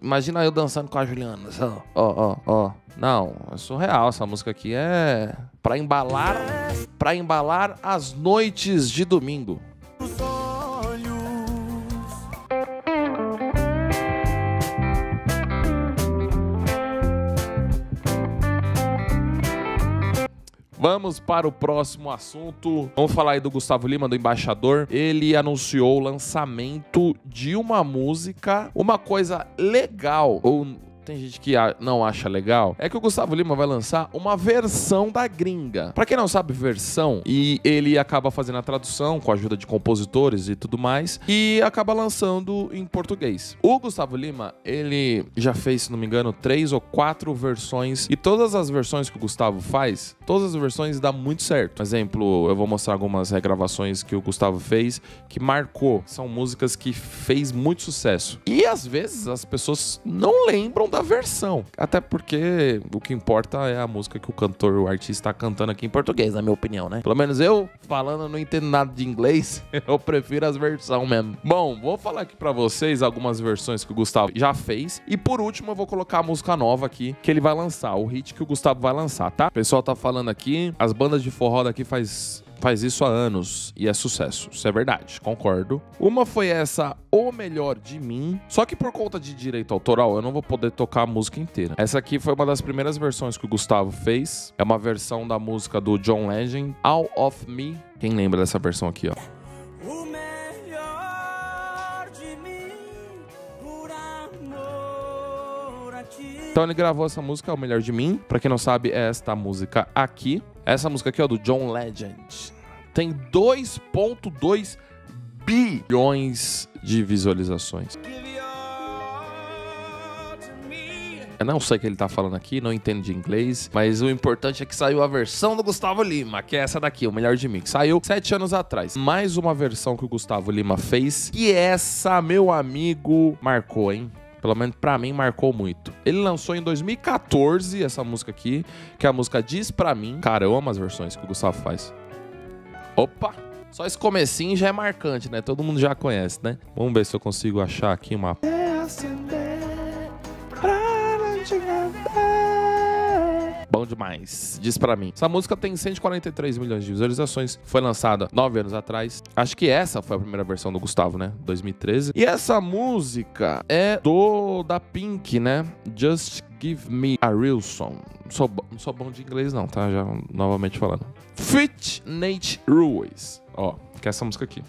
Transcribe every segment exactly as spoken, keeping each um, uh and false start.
Imagina eu dançando com a Juliana. Ó, ó, ó. Não, é surreal. Essa música aqui é pra embalar, pra embalar as noites de domingo. Vamos para o próximo assunto. Vamos falar aí do Gustavo Lima, do Embaixador. Ele anunciou o lançamento de uma música, uma coisa legal, ou tem gente que não acha legal, é que o Gustavo Lima vai lançar uma versão da gringa. Pra quem não sabe versão, e ele acaba fazendo a tradução com a ajuda de compositores e tudo mais, e acaba lançando em português. O Gustavo Lima, ele já fez, se não me engano, três ou quatro versões, e todas as versões que o Gustavo faz, todas as versões dá muito certo. Por exemplo, eu vou mostrar algumas regravações que o Gustavo fez, que marcou. São músicas que fez muito sucesso. E às vezes as pessoas não lembram da versão. Até porque o que importa é a música que o cantor, o artista tá cantando aqui em português, na minha opinião, né? Pelo menos eu, falando, não entendo nada de inglês, eu prefiro as versões mesmo. Bom, vou falar aqui pra vocês algumas versões que o Gustavo já fez. E por último, eu vou colocar a música nova aqui, que ele vai lançar, o hit que o Gustavo vai lançar, tá? O pessoal tá falando aqui, as bandas de forró daqui faz... faz isso há anos e é sucesso. Isso é verdade, concordo. Uma foi essa, O Melhor de Mim. Só que por conta de direito autoral, eu não vou poder tocar a música inteira. Essa aqui foi uma das primeiras versões que o Gustavo fez. É uma versão da música do John Legend, All of Me. Quem lembra dessa versão aqui, ó? O melhor de mim, por amor a ti. Então ele gravou essa música, O Melhor de Mim. Pra quem não sabe, é esta música aqui. Essa música aqui, ó, do John Legend, tem dois vírgula dois bilhões de visualizações. Eu não sei o que ele tá falando aqui, não entendo de inglês, mas o importante é que saiu a versão do Gustavo Lima, que é essa daqui, O Melhor de Mim, que saiu sete anos atrás. Mais uma versão que o Gustavo Lima fez, e essa, meu amigo, marcou, hein? Pelo menos pra mim, marcou muito. Ele lançou em dois mil e quatorze essa música aqui, que é a música Diz Pra Mim. Cara, eu amo as versões que o Gustavo faz. Opa! Só esse comecinho já é marcante, né? Todo mundo já conhece, né? Vamos ver se eu consigo achar aqui uma... Bom demais. Diz Pra Mim. Essa música tem cento e quarenta e três milhões de visualizações. Foi lançada nove anos atrás. Acho que essa foi a primeira versão do Gustavo, né? dois mil e treze. E essa música é do da Pink, né? Just Give Me a Real Song. Não sou, não sou bom de inglês não, tá? Já novamente falando. Fit Nate Ruiz. Ó, que é essa música aqui.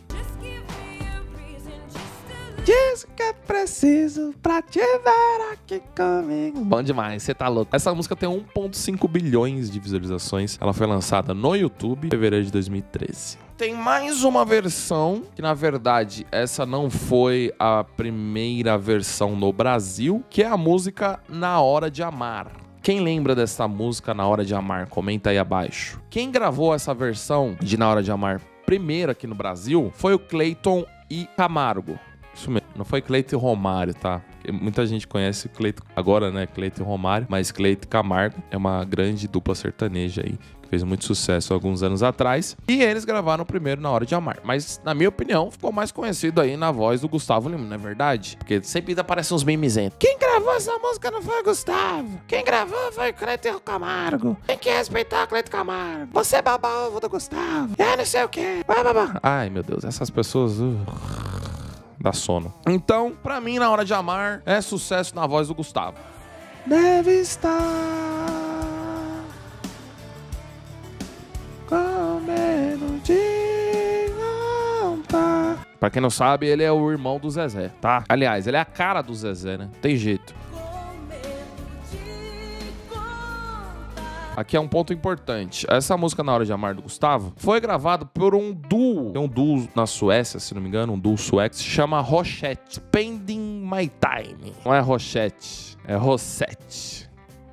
Diz que é preciso pra te ver aqui comigo. Bom demais, você tá louco. Essa música tem um vírgula cinco bilhões de visualizações. Ela foi lançada no YouTube em fevereiro de dois mil e treze. Tem mais uma versão, que na verdade essa não foi a primeira versão no Brasil, que é a música Na Hora de Amar. Quem lembra dessa música Na Hora de Amar? Comenta aí abaixo. Quem gravou essa versão de Na Hora de Amar primeiro aqui no Brasil foi o Cleiton e Camargo. Isso mesmo, não foi Cleiton e Romário, tá? Porque muita gente conhece o Cleiton agora, né? Cleiton e Romário, mas Cleiton e Camargo é uma grande dupla sertaneja aí, que fez muito sucesso alguns anos atrás. E eles gravaram primeiro Na Hora de Amar. Mas, na minha opinião, ficou mais conhecido aí na voz do Gustavo Lima, não é verdade? Porque sempre aparecem uns memezentos. Quem gravou essa música não foi o Gustavo. Quem gravou foi o Cleiton Camargo. Tem que respeitar o Cleiton Camargo. Você é baba-ovo do Gustavo. É não sei o quê. Bababá. Ai, meu Deus, essas pessoas... Uh... dá sono. Então, pra mim, Na Hora de Amar é sucesso na voz do Gustavo. Deve estar com medo de voltar. Pra quem não sabe, ele é o irmão do Zezé, tá? Aliás, ele é a cara do Zezé, né? Tem jeito. Aqui é um ponto importante. Essa música Na Hora de Amar do Gustavo foi gravada por um duo. Tem um duo na Suécia, se não me engano, um duo sueco, se chama Rochette. Spending My Time. Não é Rochette, é Rosette.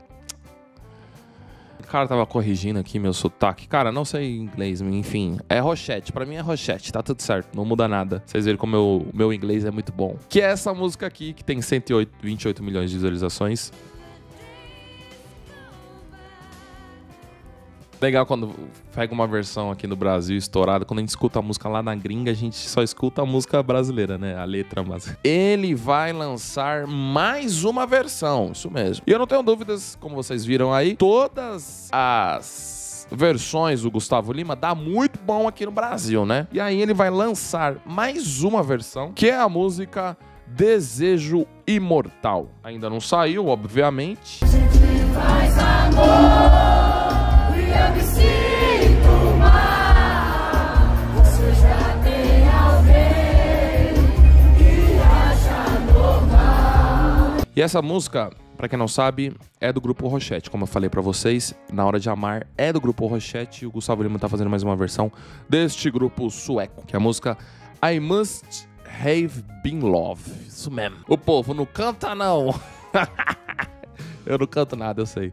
O cara tava corrigindo aqui meu sotaque. Cara, não sei inglês, enfim. É Rochette, pra mim é Rochette, tá tudo certo, não muda nada. Vocês verem como o meu, meu inglês é muito bom. Que é essa música aqui, que tem cento e vinte e oito milhões de visualizações. Legal quando pega uma versão aqui no Brasil estourada, quando a gente escuta a música lá na gringa, a gente só escuta a música brasileira, né? A letra, mas... Ele vai lançar mais uma versão, isso mesmo. E eu não tenho dúvidas, como vocês viram aí, todas as versões do Gustavo Lima dá muito bom aqui no Brasil, né? E aí ele vai lançar mais uma versão, que é a música Desejo Imortal. Ainda não saiu, obviamente. Faz amor e eu me sinto mal. Você já tem alguém que acha normal. E essa música, pra quem não sabe, é do Grupo Rochette. Como eu falei pra vocês, Na Hora de Amar é do Grupo Rochette e o Gustavo Lima tá fazendo mais uma versão deste grupo sueco, que é a música I Must Have Been Love. Isso mesmo. O povo não canta, não. Eu não canto nada, eu sei.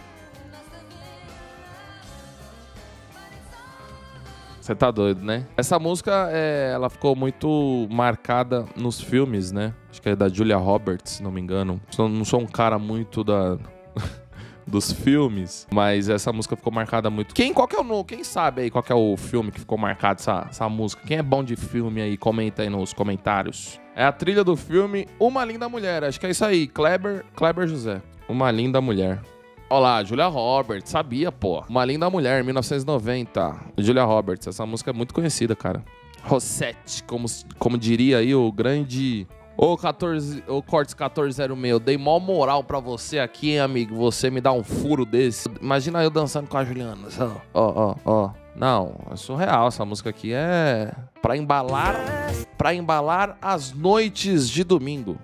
Você tá doido, né? Essa música, é, ela ficou muito marcada nos filmes, né? Acho que é da Julia Roberts, se não me engano. Eu não sou um cara muito da... dos filmes, mas essa música ficou marcada muito. Quem, qual que é o, quem sabe aí qual que é o filme que ficou marcado essa, essa música? Quem é bom de filme aí? Comenta aí nos comentários. É a trilha do filme Uma Linda Mulher. Acho que é isso aí. Kleber, Kleber José. Uma Linda Mulher. Olha lá, Julia Roberts. Sabia, pô. Uma Linda Mulher, mil novecentos e noventa. Julia Roberts. Essa música é muito conhecida, cara. Rossette, como, como diria aí o grande... Ô, quatorze, ô Cortes quatorze zero seis, eu dei mó moral pra você aqui, hein, amigo. Você me dá um furo desse. Imagina eu dançando com a Juliana. Ó, ó, ó. Não, é surreal. Essa música aqui é pra embalar, pra embalar as noites de domingo.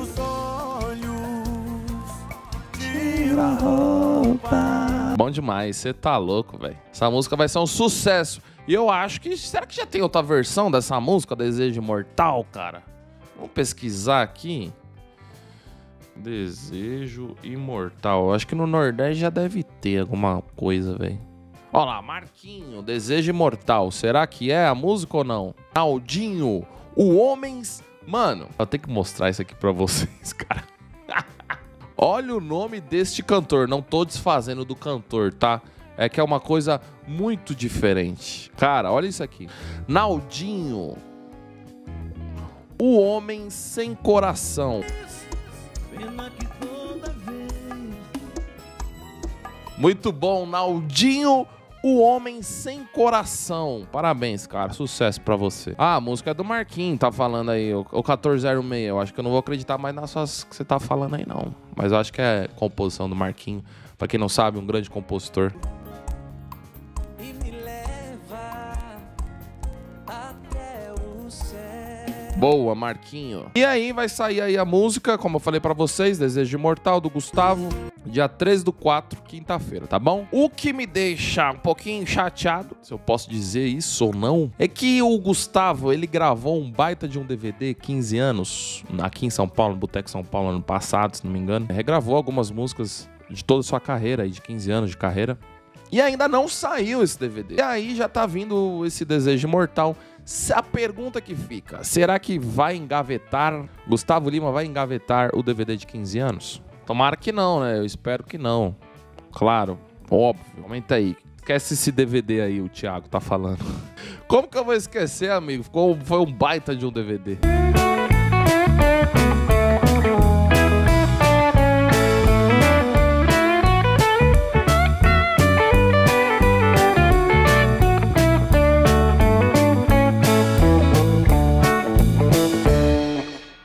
Bom demais, você tá louco, velho. Essa música vai ser um sucesso. E eu acho que... Será que já tem outra versão dessa música, Desejo Imortal, cara? Vamos pesquisar aqui. Desejo Imortal. Acho que no Nordeste já deve ter alguma coisa, velho. Olha lá, Marquinho, Desejo Imortal. Será que é a música ou não? Naldinho, o Homens... Mano, eu tenho que mostrar isso aqui pra vocês, cara. Olha o nome deste cantor. Não tô desfazendo do cantor, tá? É que é uma coisa muito diferente. Cara, olha isso aqui. Naldinho, o Homem Sem Coração. Muito bom, Naldinho, o Homem Sem Coração. Parabéns, cara. Sucesso pra você. Ah, a música é do Marquinhos, tá falando aí. O quatorze zero seis. Eu acho que eu não vou acreditar mais nas suas que você tá falando aí, não. Mas eu acho que é composição do Marquinhos. Pra quem não sabe, um grande compositor. Boa, Marquinho. E aí vai sair aí a música, como eu falei pra vocês, Desejo Imortal, do Gustavo, dia treze do quatro, quinta-feira, tá bom? O que me deixa um pouquinho chateado, se eu posso dizer isso ou não, é que o Gustavo, ele gravou um baita de um D V D, quinze anos, aqui em São Paulo, no Boteco São Paulo, ano passado, se não me engano. Regravou algumas músicas de toda a sua carreira, aí, de quinze anos de carreira. E ainda não saiu esse D V D. E aí já tá vindo esse Desejo Imortal. A pergunta que fica, será que vai engavetar, Gustavo Lima vai engavetar o D V D de quinze anos? Tomara que não, né? Eu espero que não. Claro, óbvio. Aumenta aí. Esquece esse D V D aí, o Thiago tá falando. Como que eu vou esquecer, amigo? Ficou, foi um baita de um D V D.